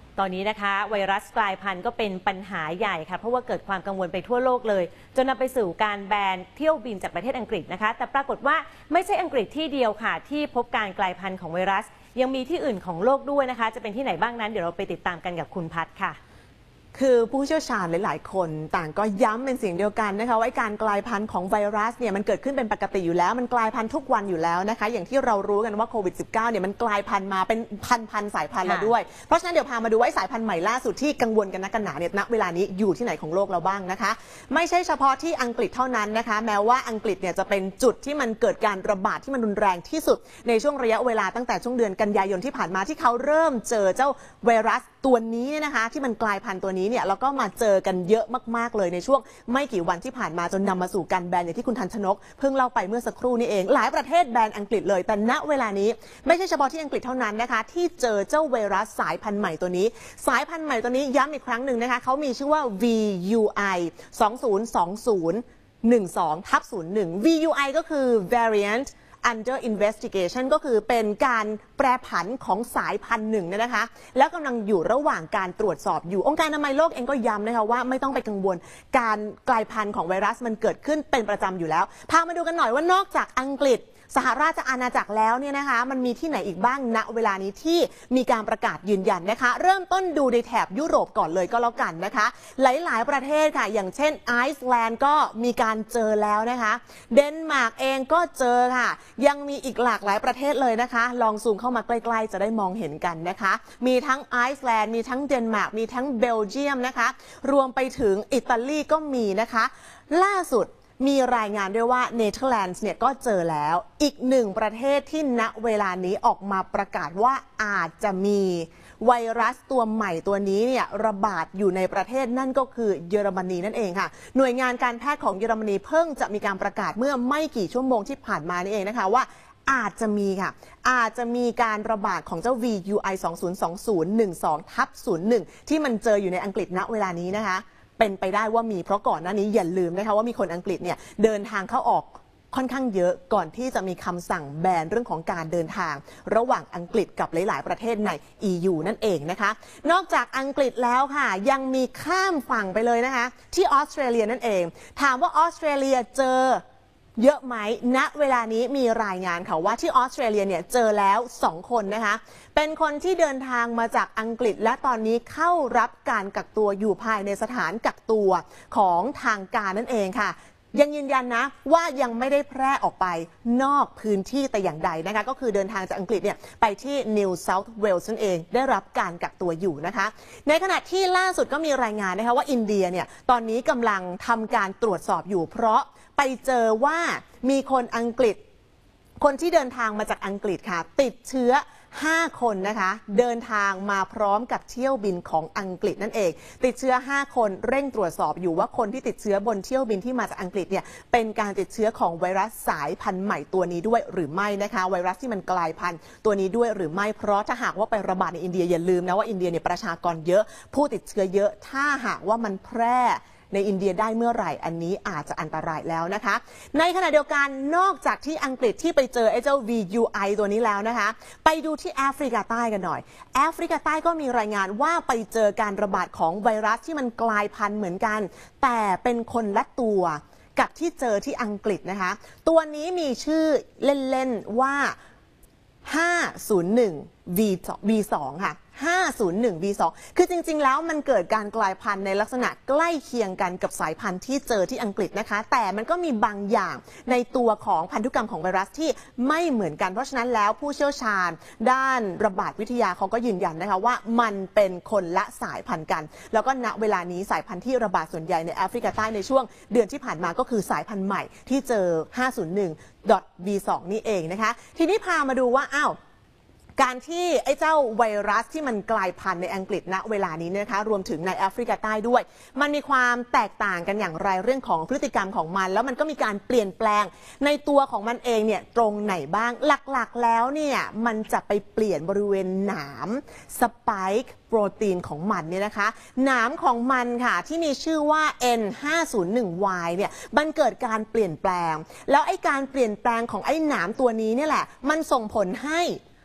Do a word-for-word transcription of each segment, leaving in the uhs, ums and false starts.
ตอนนี้นะคะไวรัสกลายพันธุ์ก็เป็นปัญหาใหญ่ค่ะเพราะว่าเกิดความกังวลไปทั่วโลกเลยจนนำไปสู่การแบนเที่ยวบินจากประเทศอังกฤษนะคะแต่ปรากฏว่าไม่ใช่อังกฤษที่เดียวค่ะที่พบการกลายพันธุ์ของไวรัสยังมีที่อื่นของโลกด้วยนะคะจะเป็นที่ไหนบ้างนั้นเดี๋ยวเราไปติดตามกันกับคุณพัฒน์ค่ะคือผู้เชี่ยวชาญหลายๆคนต่างก็ย้ำเป็นเสียงเดียวกันนะคะว่าการกลายพันธุ์ของไวรัสเนี่ยมันเกิดขึ้นเป็นปกติอยู่แล้วมันกลายพันธุ์ทุกวันอยู่แล้วนะคะอย่างที่เรารู้กันว่าโควิด สิบเก้า เนี่ยมันกลายพันธุ์มาเป็นพันๆสายพันธุ์แล้วด้วยเพราะฉะนั้นเดี๋ยวพามาดูว่าสายพันธุ์ใหม่ล่าสุดที่กังวลกันนักกันหนาเนี่ยณเวลานี้อยู่ที่ไหนของโลกเราบ้างนะคะไม่ใช่เฉพาะที่อังกฤษเท่านั้นนะคะแม้ว่าอังกฤษเนี่ยจะเป็นจุดที่มันเกิดการระบาดที่มันรุนแรงที่สุดในช่วงระยะเวลาตั้งแต่ช่วงเดือนกันยายนที่ผ่านมาที่เขาเริ่มเจอเจ้าไวรัสตัวนี้นะคะที่มันกลายพันธุ์ตัวนี้เนี่ยแล้วก็มาเจอกันเยอะมากๆเลยในช่วงไม่กี่วันที่ผ่านมาจนนำมาสู่การแบนอย่างที่คุณทันชนกเพิ่งเล่าไปเมื่อสักครู่นี้เองหลายประเทศแบนอังกฤษเลยแต่ณเวลานี้ไม่ใช่เฉพาะที่อังกฤษเท่านั้นนะคะที่เจอเจ้าไวรัสสายพันธุ์ใหม่ตัวนี้สายพันธุ์ใหม่ตัวนี้ย้ำอีกครั้งหนึ่งนะคะเขามีชื่อว่า วี ยู ไอ สองศูนย์สองศูนย์ หนึ่งสอง ทับ ศูนย์หนึ่ง วี ยู ไอ ก็คือ variant under investigation ก็คือเป็นการแปรผันของสายพันธุ์หนึ่งนะคะแล้วกำลังอยู่ระหว่างการตรวจสอบอยู่องค์การอนามัยโลกเองก็ย้ำนะคะว่าไม่ต้องไปกังวลการกลายพันธุ์ของไวรัสมันเกิดขึ้นเป็นประจำอยู่แล้วพามาดูกันหน่อยว่านอกจากอังกฤษสหราชอาณาจักรแล้วเนี่ยนะคะมันมีที่ไหนอีกบ้างณเวลานี้ที่มีการประกาศยืนยันนะคะเริ่มต้นดูในแถบยุโรปก่อนเลยก็แล้วกันนะคะหลายๆประเทศค่ะอย่างเช่นไอซ์แลนด์ก็มีการเจอแล้วนะคะเดนมาร์กเองก็เจอค่ะยังมีอีกหลากหลายประเทศเลยนะคะลองซูมเข้ามาใกล้ๆจะได้มองเห็นกันนะคะมีทั้งไอซ์แลนด์มีทั้งเดนมาร์กมีทั้งเบลเยียมนะคะรวมไปถึงอิตาลีก็มีนะคะล่าสุดมีรายงานด้วยว่าเนเธอร์แลนด์เนี่ยก็เจอแล้วอีกหนึ่งประเทศที่ณเวลานี้ออกมาประกาศว่าอาจจะมีไวรัสตัวใหม่ตัวนี้เนี่ยระบาดอยู่ในประเทศนั่นก็คือเยอรมนีนั่นเองค่ะหน่วยงานการแพทย์ของเยอรมนีเพิ่งจะมีการประกาศเมื่อไม่กี่ชั่วโมงที่ผ่านมานี่เองนะคะว่าอาจจะมีค่ะอาจจะมีการระบาดของเจ้า วี ยู ไอ สองศูนย์สองศูนย์ หนึ่งสอง ทับ ศูนย์หนึ่ง ที่มันเจออยู่ในอังกฤษณเวลานี้นะคะเป็นไปได้ว่ามีเพราะก่อนหน้านี้อย่าลืมนะคะว่ามีคนอังกฤษเนี่ยเดินทางเข้าออกค่อนข้างเยอะก่อนที่จะมีคำสั่งแบนเรื่องของการเดินทางระหว่างอังกฤษกับหลายๆประเทศใน อี ยู นั่นเองนะคะนอกจากอังกฤษแล้วค่ะยังมีข้ามฝั่งไปเลยนะคะที่ออสเตรเลียนั่นเองถามว่าออสเตรเลียเจอเยอะไหมณเวลานี้มีรายงานค่ะว่าที่ออสเตรเลียเนี่ยเจอแล้วสองคนนะคะเป็นคนที่เดินทางมาจากอังกฤษและตอนนี้เข้ารับการกักตัวอยู่ภายในสถานกักตัวของทางการนั่นเองค่ะยังยืนยันนะว่ายังไม่ได้แพร่ออกไปนอกพื้นที่แต่อย่างใดนะคะก็คือเดินทางจากอังกฤษเนี่ยไปที่ New South Wales นั่นเองได้รับการกักตัวอยู่นะคะในขณะที่ล่าสุดก็มีรายงานนะคะว่าอินเดียเนี่ยตอนนี้กำลังทำการตรวจสอบอยู่เพราะไปเจอว่ามีคนอังกฤษคนที่เดินทางมาจากอังกฤษค่ะติดเชื้อห้าคนนะคะเดินทางมาพร้อมกับเที่ยวบินของอังกฤษนั่นเองติดเชื้อห้าคนเร่งตรวจสอบอยู่ว่าคนที่ติดเชื้อบนเที่ยวบินที่มาจากอังกฤษเนี่ยเป็นการติดเชื้อของไวรัสสายพันธุ์ใหม่ตัวนี้ด้วยหรือไม่นะคะไวรัสที่มันกลายพันธุ์ตัวนี้ด้วยหรือไม่เพราะถ้าหากว่าไประบาดในอินเดียอย่าลืมนะว่าอินเดียเนี่ยประชากรเยอะผู้ติดเชื้อเยอะถ้าหากว่ามันแพร่ในอินเดียได้เมื่อไหร่อันนี้อาจจะอันตรายแล้วนะคะในขณะเดียวกันนอกจากที่อังกฤษที่ไปเจอไอ้เจ้า วี ยู ไอ ตัวนี้แล้วนะคะไปดูที่แอฟริกาใต้กันหน่อยแอฟริกาใต้ก็มีรายงานว่าไปเจอการระบาดของไวรัสที่มันกลายพันธุ์เหมือนกันแต่เป็นคนละตัวกับที่เจอที่อังกฤษนะคะตัวนี้มีชื่อเล่นๆว่าห้าศูนย์หนึ่ง วี สอง ค่ะห้าศูนย์หนึ่ง วี สอง คือจริงๆแล้วมันเกิดการกลายพันธุ์ในลักษณะใกล้เคียงกันกับสายพันธุ์ที่เจอที่อังกฤษนะคะแต่มันก็มีบางอย่างในตัวของพันธุกรรมของไวรัสที่ไม่เหมือนกันเพราะฉะนั้นแล้วผู้เชี่ยวชาญด้านระบาดวิทยาเขาก็ยืนยันนะคะว่ามันเป็นคนละสายพันธุ์กันแล้วก็ณเวลานี้สายพันธุ์ที่ระบาดส่วนใหญ่ในแอฟริกาใต้ในช่วงเดือนที่ผ่านมาก็คือสายพันธุ์ใหม่ที่เจอ ห้าศูนย์หนึ่ง วี สอง นี่เองนะคะทีนี้พามาดูว่าอ้าวการที่ไอ้เจ้าไวรัสที่มันกลายพันธุ์ในอังกฤษณเวลานี้นะคะรวมถึงในแอฟริกาใต้ด้วยมันมีความแตกต่างกันอย่างไรเรื่องของพฤติกรรมของมันแล้วมันก็มีการเปลี่ยนแปลงในตัวของมันเองเนี่ยตรงไหนบ้างหลักๆแล้วเนี่ยมันจะไปเปลี่ยนบริเวณหนามสไปค์โปรตีนของมันเนี่ยนะคะหนามของมันค่ะที่มีชื่อว่า เอ็น ห้าศูนย์หนึ่ง วาย เนี่ยมันเกิดการเปลี่ยนแปลงแล้วไอ้การเปลี่ยนแปลงของไอ้หนามตัวนี้เนี่ยแหละมันส่งผลให้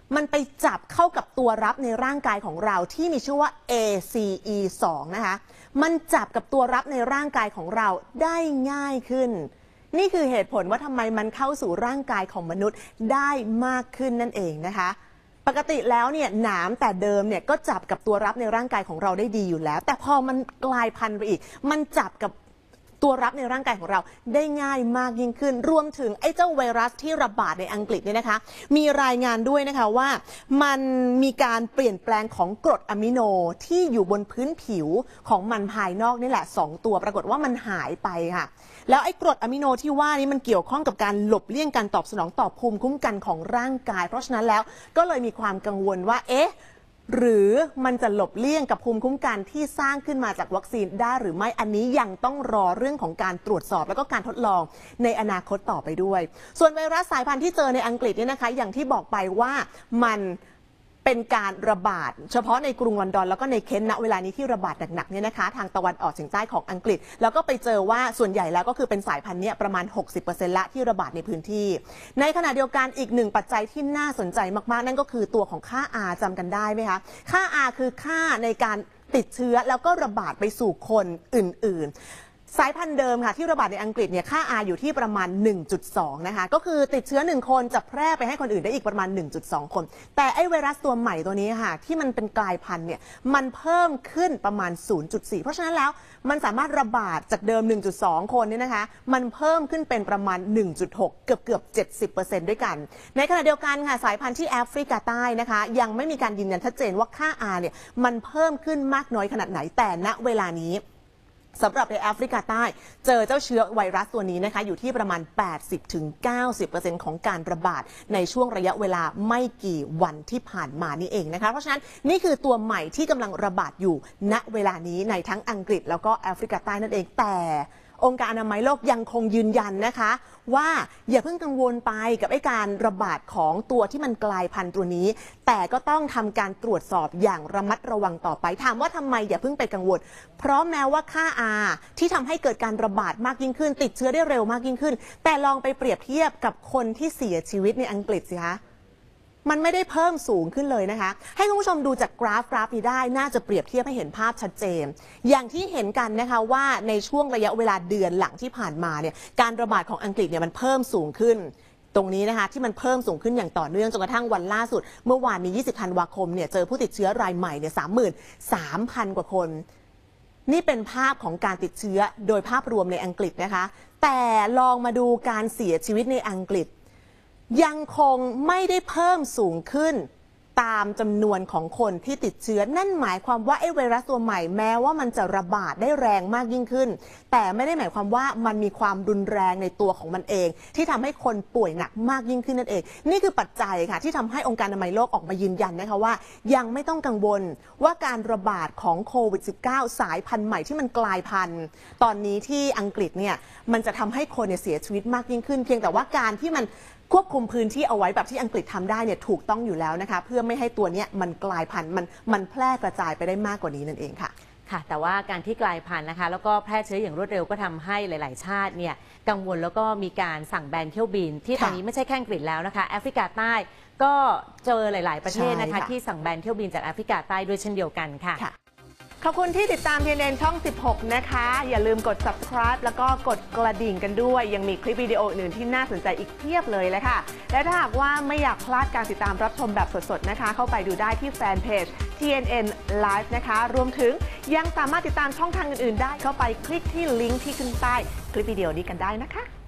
มันไปจับเข้ากับตัวรับในร่างกายของเราที่มีชื่อว่า เอ ซี อี สอง นะคะมันจับกับตัวรับในร่างกายของเราได้ง่ายขึ้นนี่คือเหตุผลว่าทำไมมันเข้าสู่ร่างกายของมนุษย์ได้มากขึ้นนั่นเองนะคะปกติแล้วเนี่ยหนามแต่เดิมเนี่ยก็จับกับตัวรับในร่างกายของเราได้ดีอยู่แล้วแต่พอมันกลายพันธุ์ไปอีกมันจับกับตัวรับในร่างกายของเราได้ง่ายมากยิ่งขึ้นรวมถึงไอ้เจ้าไวรัสที่ระบาดในอังกฤษเนี่ยนะคะมีรายงานด้วยนะคะว่ามันมีการเปลี่ยนแปลงของกรดอะมิโนที่อยู่บนพื้นผิวของมันภายนอกนี่แหละสองตัวปรากฏว่ามันหายไปค่ะแล้วไอ้กรดอะมิโนที่ว่านี้มันเกี่ยวข้องกับการหลบเลี่ยงการตอบสนองต่อภูมิคุ้มกันของร่างกายเพราะฉะนั้นแล้วก็เลยมีความกังวลว่าเอ๊ะหรือมันจะหลบเลี่ยงกับภูมิคุ้มกันที่สร้างขึ้นมาจากวัคซีนได้หรือไม่อันนี้ยังต้องรอเรื่องของการตรวจสอบแล้วก็การทดลองในอนาคตต่อไปด้วยส่วนไวรัสสายพันธุ์ที่เจอในอังกฤษเนี่ยนะคะอย่างที่บอกไปว่ามันเป็นการระบาดเฉพาะในกรุงลอนดอนแล้วก็ในเคนต์ณเวลานี้ที่ระบาดหนักๆเนี่ยนะคะทางตะวันออกเฉียงใต้ของอังกฤษแล้วก็ไปเจอว่าส่วนใหญ่แล้วก็คือเป็นสายพันธุ์นี้ประมาณ หกสิบเปอร์เซ็นต์ ละที่ระบาดในพื้นที่ในขณะเดียวกันอีกหนึ่งปัจจัยที่น่าสนใจมากๆนั่นก็คือตัวของค่า R จำกันได้ไหมคะค่า R คือค่าในการติดเชื้อแล้วก็ระบาดไปสู่คนอื่นๆสายพันธุ์เดิมค่ะที่ระบาดในอังกฤษเนี่ยค่า R อยู่ที่ประมาณ หนึ่งจุดสอง นะคะก็คือติดเชื้อหนึ่งคนจะแพร่ไปให้คนอื่นได้อีกประมาณ หนึ่งจุดสอง คนแต่ไอ้ไวรัสตัวใหม่ตัวนี้ค่ะที่มันเป็นกลายพันธุ์เนี่ยมันเพิ่มขึ้นประมาณ ศูนย์จุดสี่ เพราะฉะนั้นแล้วมันสามารถระบาดจากเดิม หนึ่งจุดสอง คนเนี่ยนะคะมันเพิ่มขึ้นเป็นประมาณ หนึ่งจุดหก เกือบเกือบ เจ็ดสิบเปอร์เซ็นต์ ด้วยกันในขณะเดียวกันค่ะสายพันธุ์ที่แอฟริกาใต้นะคะยังไม่มีการยืนยันชัดเจนว่าค่า R เนี่ยมันเพิ่มขึ้นมากน้อยขนาดไหนแต่ณเวลานี้สำหรับในแอฟริกาใต้เจอเจ้าเชื้อไวรัสตัวนี้นะคะอยู่ที่ประมาณ แปดสิบถึงเก้าสิบเปอร์เซ็นต์ ของการระบาดในช่วงระยะเวลาไม่กี่วันที่ผ่านมานี่เองนะคะเพราะฉะนั้นนี่คือตัวใหม่ที่กำลังระบาดอยู่ณเวลานี้ในทั้งอังกฤษแล้วก็แอฟริกาใต้นั่นเองแต่องค์การอนามัยโลกยังคงยืนยันนะคะว่าอย่าเพิ่งกังวลไปกับไอ้การระบาดของตัวที่มันกลายพันธุ์ตัวนี้แต่ก็ต้องทำการตรวจสอบอย่างระมัดระวังต่อไปถามว่าทำไมอย่าเพิ่งไปกังวลเพราะแม้ว่าค่า R ที่ทำให้เกิดการระบาดมากยิ่งขึ้นติดเชื้อได้เร็วมากยิ่งขึ้นแต่ลองไปเปรียบเทียบกับคนที่เสียชีวิตในอังกฤษสิคะมันไม่ได้เพิ่มสูงขึ้นเลยนะคะให้คุณผู้ชมดูจากกราฟกราฟนี้ได้น่าจะเปรียบเทียบให้เห็นภาพชัดเจนอย่างที่เห็นกันนะคะว่าในช่วงระยะเวลาเดือนหลังที่ผ่านมาเนี่ยการระบาดของอังกฤษเนี่ยมันเพิ่มสูงขึ้นตรงนี้นะคะที่มันเพิ่มสูงขึ้นอย่างต่อเนื่องจนกระทั่งวันล่าสุดเมื่อวานนี้ยี่สิบธันวาคมเนี่ยเจอผู้ติดเชื้อรายใหม่เนี่ย สามหมื่นสามพัน กว่าคนนี่เป็นภาพของการติดเชื้อโดยภาพรวมในอังกฤษนะคะแต่ลองมาดูการเสียชีวิตในอังกฤษยังคงไม่ได้เพิ่มสูงขึ้นตามจำนวนของคนที่ติดเชื้อนั่นหมายความว่าไอ้ไวรัสตัวใหม่แม้ว่ามันจะระบาดได้แรงมากยิ่งขึ้นแต่ไม่ได้หมายความว่ามันมีความรุนแรงในตัวของมันเองที่ทำให้คนป่วยหนักมากยิ่งขึ้นนั่นเองนี่คือปัจจัยค่ะที่ทำให้องค์การอนามัยโลกออกมายืนยันนะคะว่ายังไม่ต้องกังวลว่าการระบาดของโควิด สิบเก้า สายพันธุ์ใหม่ที่มันกลายพันธุ์ตอนนี้ที่อังกฤษเนี่ยมันจะทำให้คนเนี่ยเสียชีวิตมากยิ่งขึ้นเพียงแต่ว่าการที่มันควบคุมพื้นที่เอาไว้แบบที่อังกฤษทำได้เนี่ยถูกต้องอยู่แล้วนะคะเพื่อไม่ให้ตัวนี้มันกลายพันธุ์มันมันแพร่กระจายไปได้มากกว่านี้นั่นเองค่ะค่ะแต่ว่าการที่กลายพันธุ์นะคะแล้วก็แพร่เชื้ออย่างรวดเร็วก็ทำให้หลายๆชาติเนี่ยกังวลแล้วก็มีการสั่งแบนเที่ยวบินที่ตอนนี้ไม่ใช่แค่อังกฤษแล้วนะคะแอฟริกาใต้ก็เจอหลายๆประเทศนะคะที่สั่งแบนเที่ยวบินจากแอฟริกาใต้ด้วยเช่นเดียวกันค่ะขอบคุณที่ติดตาม ที เอ็น เอ็น ช่อง สิบหก นะคะอย่าลืมกด ซับสไครบ์ แล้วก็กดกระดิ่งกันด้วยยังมีคลิปวิดีโออื่นที่น่าสนใจอีกเพียบเลยเลยค่ะและถ้าหากว่าไม่อยากพลาดการติดตามรับชมแบบสดๆนะคะเข้าไปดูได้ที่แฟนเพจ ที เอ็น เอ็น Live นะคะรวมถึงยังสามารถติดตามช่องทางอื่นๆได้เข้าไปคลิกที่ลิงก์ที่ขึ้นใต้คลิปวิดีโอนี้กันได้นะคะ